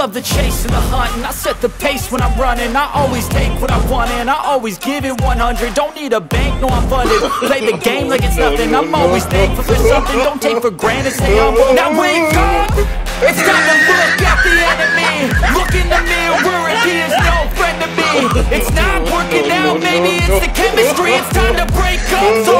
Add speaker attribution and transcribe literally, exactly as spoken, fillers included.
Speaker 1: love the chase and the hunt, and I set the pace when I'm running. I always take what I want and I always give it one hundred. Don't need a bank, no I'm funded. Play the game like it's nothing. I'm always thankful for something. Don't take for granted, stay humble. Now wake up! It's time to look at the enemy. Look in the mirror and he is no friend to me. It's not working out, maybe it's the chemistry. It's time to break up. So